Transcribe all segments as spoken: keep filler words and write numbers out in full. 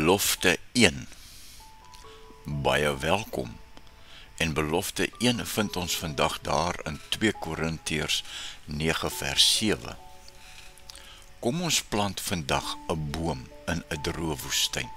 Belofte een. Baie welkom. En belofte een vind ons vandag daar in twee Korintiërs nege vers sewe. Kom ons plant vandag 'n boom in 'n droë woestyn.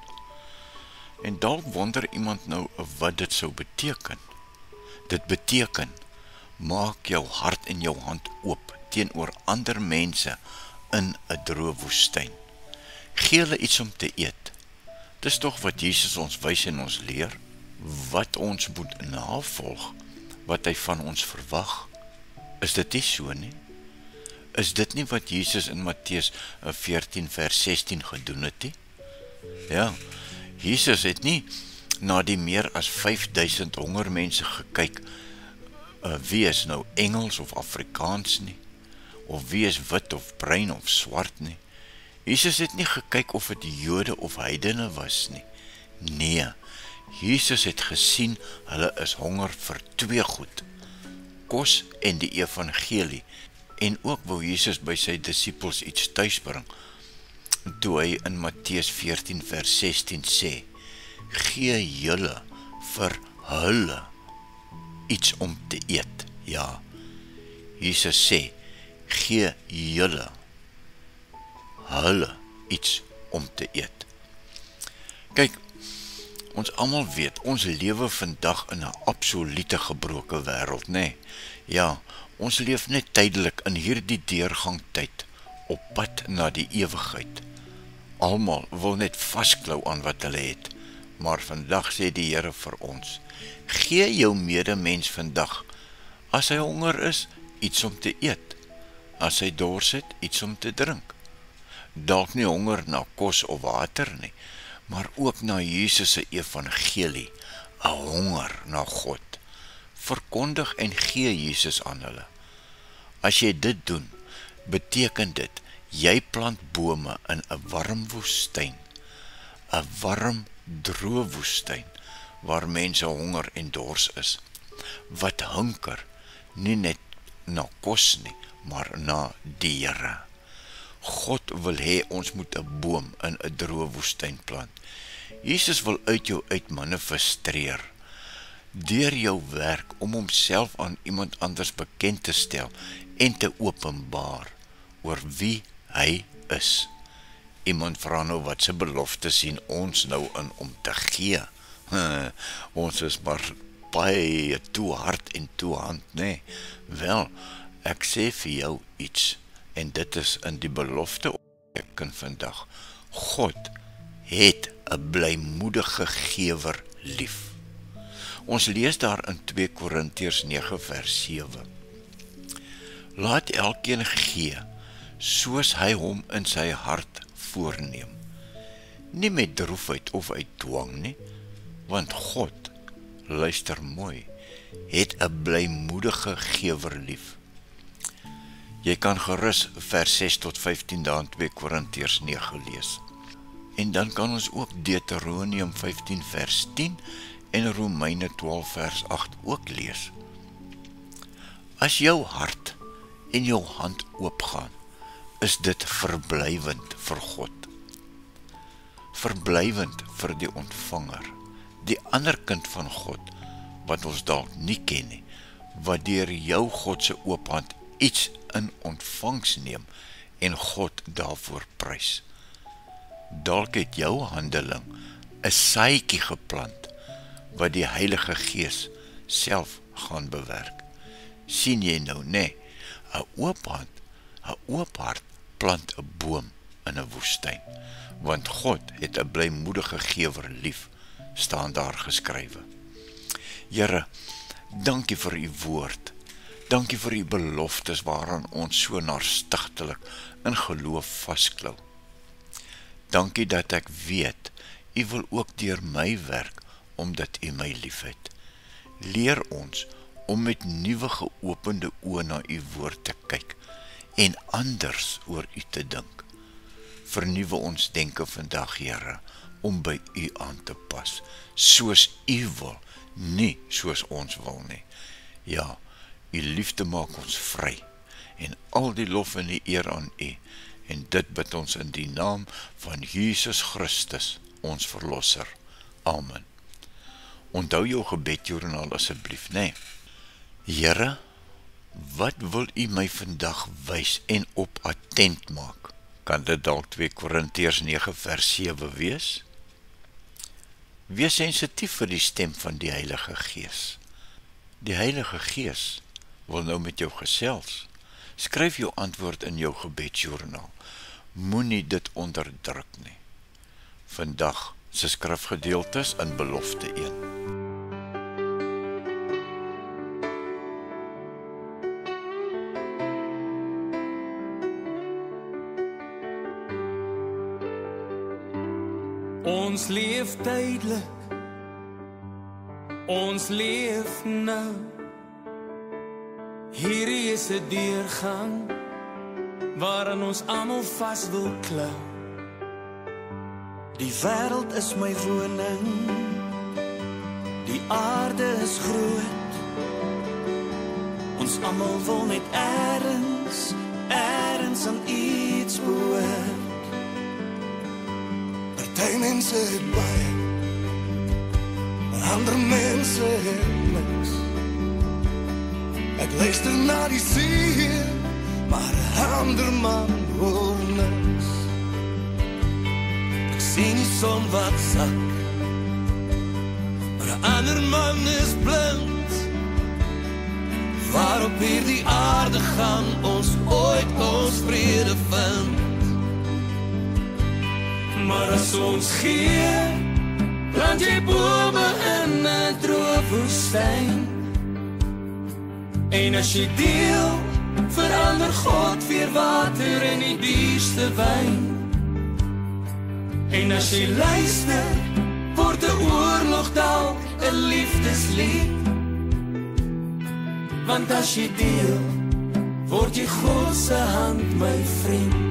En dalk wonder iemand nou wat dit sou beteken. Dit beteken, maak jou hart en jou hand oop teenoor ander mense in 'n droë woestyn. Gee hulle iets om te eet. Dis tog wat Jesus ons wys en ons leer, wat ons moet navolg, wat hy van ons verwag. Is dit nie so nie? Is dit nie wat Jesus in Matteus veertien vers sestien gedoen het nie? Ja, Jesus het nie na die meer as vyfduisend hongermense gekyk, uh, wie is nou Engels of Afrikaans nie, of wie is wit of bruin of swart nie. Jesus het nie gekyk of het Jode of heidene was nie. Nee, Jesus het gesien, hulle is honger vir twee goed, kos en die evangelie, en ook wou Jesus by sy disippels iets tuisbring, toe hy in Matteus veertien vers sestien sê, gee julle vir hulle iets om te eet. Ja, Jesus sê, gee julle hulle iets om te eet. Kyk, ons almal weet, ons lewe vandag in 'n absolute gebroke wêreld, nê? Nee. Ja, ons leef net tydelik in hierdie deurgangtyd, op pad na die ewigheid. Almal wil net vasklou aan wat hulle het, maar vandag sê die Here vir ons, gee jou medemens vandag, as hy honger is, iets om te eet, as hy dors het, iets om te drink. Dalk nie honger na kos of water nie, maar ook na Jesus se evangelie, 'n honger na God. Verkondig en gee Jesus aan hulle. As jy dit doen, beteken dit, jy plant bome in 'n warm woestyn, 'n warm, droë woestyn, waar mense honger en dors is, wat hunker, nie net na kos nie, maar na die Here. God wil hê ons moet 'n boom in 'n droë woestyn plant. Jesus wil uit jou uit manifesteer, deur jou werk om homself aan iemand anders bekend te stel en te openbaar oor wie hy is. Iemand vra nou wat se belofte sien ons nou in om te gee. Ons is maar baie toe hard en toe hand, nee. Wel, ek sê vir jou iets, en dit is in die belofte opteken vandag. God het 'n blymoedige gewer lief. Ons lees daar in twee Korintiërs nege vers sewe. Laat elkeen gee, soos hy hom in sy hart voorneem. Nie met droefheid of uit dwang nie, want God, luister mooi, het 'n blymoedige gewer lief. Jy kan gerus vers ses tot vyftien daar in twee Korintiërs nege lees. En dan kan ons ook Deuteronomium vyftien vers tien en Romeine twaalf vers agt ook lees. As jou hart en jou hand oopgaan, is dit verblywend vir God. Verblywend vir die ontvanger, die ander kind van God, wat ons dalk nie ken nie, wat deur jou God se oop hand iets in ontvangs neem en God daarvoor prys. Dalk het jou handeling 'n saadjie geplant wat die Heilige Gees self gaan bewerk. Sien jy nou, nee, 'n oop hand, 'n oop hart plant 'n boom in 'n woestyn, want God het 'n blymoedige gewer lief, staan daar geskrywe. Here, dankie vir u woord. Dankie vir u beloftes waaraan ons so narstigtelik in geloof vasklou. Dankie dat ek weet, u wil ook deur my werk, omdat u my liefhet. Leer ons om met nuwe geopende oë na u woord te kyk en anders oor u te dink. Vernuwe ons denke vandag, Here, om by u aan te pas, soos u wil, nie soos ons wil nie. Ja, u liefde maak ons vry, en al die lof en die eer aan u, en dit bid ons in die naam van Jesus Christus. ons Verlosser. Amen. Onthou jou gebedjoernaal asseblief, né? Here, wat wil U my vandag wys en op attent maak? Kan dit dalk twee Korintiërs nege vers sewe wees? Wees sensitief vir die stem van die Heilige Gees. Die Heilige Gees wil nou met jou gesels. Skryf jou antwoord in jou gebedsjoernaal. Moenie dit onderdruk nie. Vandag se skrifgedeeltes in Belofte een. Ons leef tydelik, ons leef nou. Hierdie is 'n deurgang waarin ons almal vas wil klou. Die wêreld is my woning, die aarde is groot. Ons almal wil net ergens, ergens aan iets behoort. Party mense het baie, ander mense het niks. Ek luister na die see, maar 'n ander man hoor niks. Ek sien die son wat sak, maar 'n ander man is blind. Waar op hierdie aarde gaan ons ooit ons vrede vind? Maar as ons gee, plant jy bome in 'n droë woestyn. En as jy deel, verander God weer water in die duurste wyn. En as jy luister, word 'n oorlog dalk 'n liefdeslied. Want as jy deel, word jy God se hand, my vriend.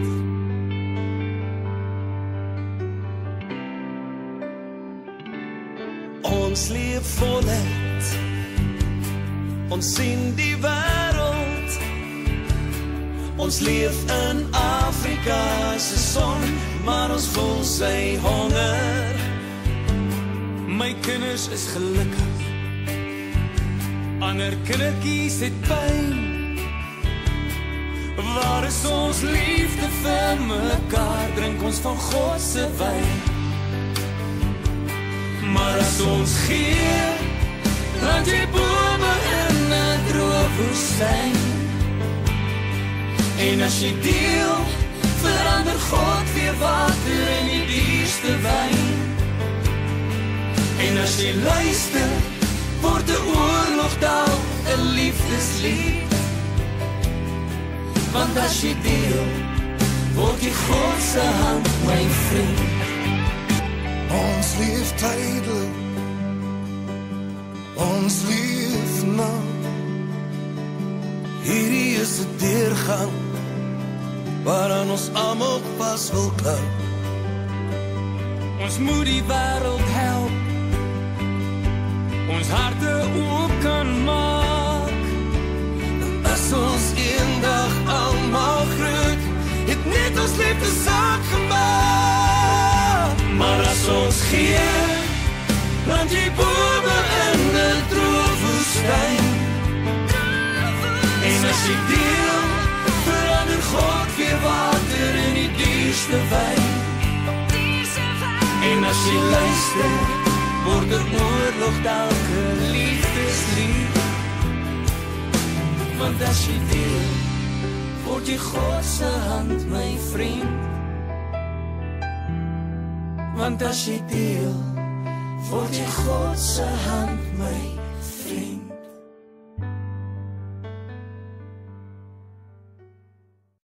Ons leef voluit, ons sien die wêreld. Ons leef in Afrika se son, maar ons voel sy honger. My kinders is gelukkig, ander kindertjies het pyn. Waar is ons liefde vir mekaar? Drink ons van God se wyn. Maar as ons gee, plant jy bome in 'n droë woestyn. En as jy deel, verander God weer water in die duurste wyn. En as jy luister, word 'n oorlog dalk 'n liefdeslied. Want as jy deel, word jy God se hand, my vriend. Ons leef tydelik, ons leef nou. Hierdie is 'n deurgang waaraan ons almal pas wil klou. Ons moet die wêreld help, ons harte oop kan maak. As ons eendag almal groot, het net ons liefde saak gemaak. Maar as ons gee, plant jy bome in 'n droë woestyn. En as jy deel, verander God weer water in die duurste wyn. En as jy luister, word 'n oorlog dalk 'n liefdeslied. Want as jy deel, word jy God se hand, my vriend. Want as jy deel, word jy God se hand, my vriend.